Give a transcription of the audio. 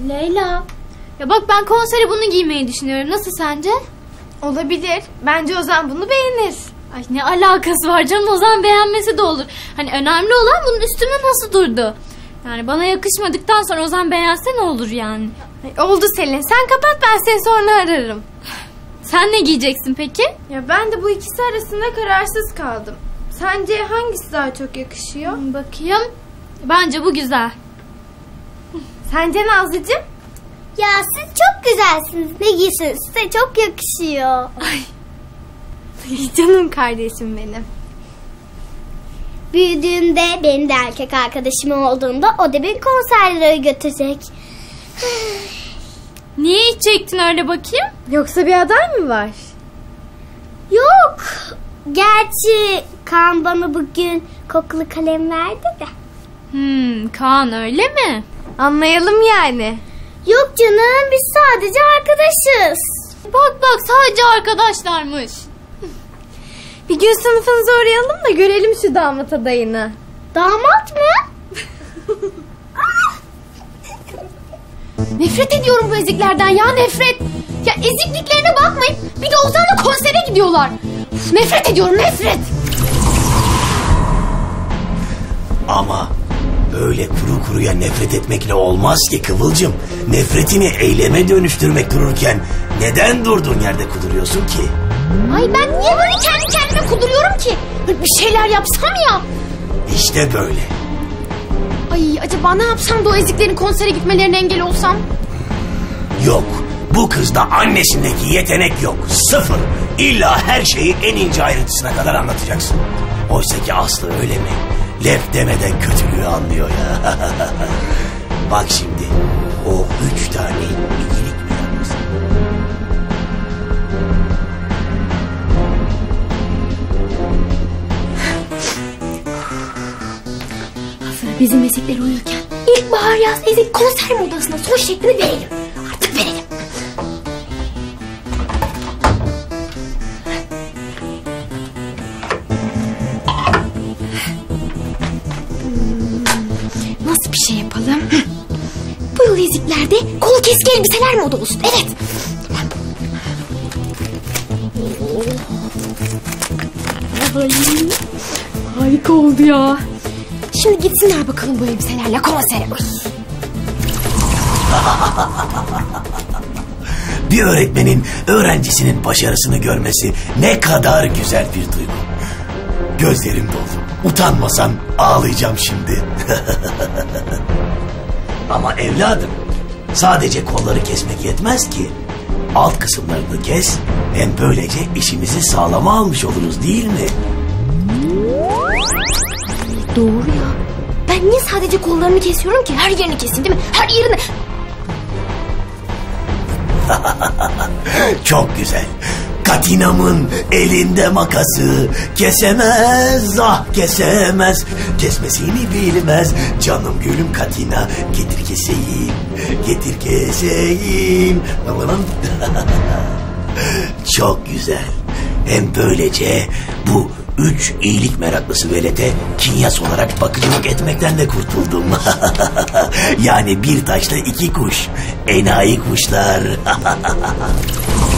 Leyla. Ya bak ben konsere bunu giymeyi düşünüyorum. Nasıl sence? Olabilir. Bence Ozan bunu beğenir. Ay ne alakası var canım, Ozan beğenmesi de olur. Hani önemli olan bunun üstüne nasıl durdu. Yani bana yakışmadıktan sonra Ozan beğense ne olur yani. Oldu Selin. Sen kapat, ben seni sonra ararım. Sen ne giyeceksin peki? Ya ben de bu ikisi arasında kararsız kaldım. Sence hangisi daha çok yakışıyor? Bakayım. Bence bu güzel. Sence Nazlıcığım? Ya siz çok güzelsiniz. Ne giysiniz size çok yakışıyor. Ay canım kardeşim benim. Büyüdüğümde benim de erkek arkadaşım olduğunda o da beni konserlere götürecek. Niye hiç çektin öyle bakayım? Yoksa bir aday mı var? Yok. Gerçi Kaan bana bugün kokulu kalem verdi de. Kaan öyle mi? Anlayalım yani. Yok canım, biz sadece arkadaşız. Bak sadece arkadaşlarmış. Bir gün sınıfınıza uğrayalım da görelim şu damat adayını. Damat mı? Nefret ediyorum bu eziklerden ya, nefret. Ya ezikliklerine bakmayın. Bir de Ozan'la konsere gidiyorlar. Uf, nefret ediyorum, nefret. Ama öyle kuru kuruya nefret etmekle olmaz ki Kıvılcım. Nefretini eyleme dönüştürmek dururken neden durduğun yerde kuduruyorsun ki? Ay ben niye böyle kendi kendime kuduruyorum ki? Bir şeyler yapsam ya. İşte böyle. Ay acaba ne yapsam da o eziklerin konsere gitmelerine engel olsam? Yok. Bu kızda annesindeki yetenek yok. Sıfır. İlla her şeyi en ince ayrıntısına kadar anlatacaksın. Oysa ki Aslı öyle mi? Lef demeden kötülüğü anlıyor ya. Bak şimdi. O 3 tane iyilik mi yapmasın? Bizim ezikler uyurken İlkbahar yaz ezik konser modasına son şeklini verelim. Artık verelim. Nasıl bir şey yapalım? Bu yıl eziklerde kolu keski elbiseler moda olsun. Evet. Harika oldu ya. Şimdi gitsinler bakalım bu elbiselerle konsere. Bir öğretmenin öğrencisinin başarısını görmesi ne kadar güzel bir duygu. Gözlerim doldu. Utanmasam ağlayacağım şimdi. Ama evladım, sadece kolları kesmek yetmez ki. Alt kısımlarını kes, hem böylece işimizi sağlama almış oluruz değil mi? Doğru ya. Ben niye sadece kollarını kesiyorum ki? Her yerini kesin değil mi? Her yerini. Çok güzel. Katinamın elinde makası, kesemez, ah kesemez, kesmesini bilmez. Canım gülüm Katina, getir keseyim, getir keseyim. Çok güzel. Hem böylece bu 3 iyilik meraklısı velete kinyas olarak bakıcılık etmekten de kurtuldum. Yani bir taşla 2 kuş. Enayi kuşlar.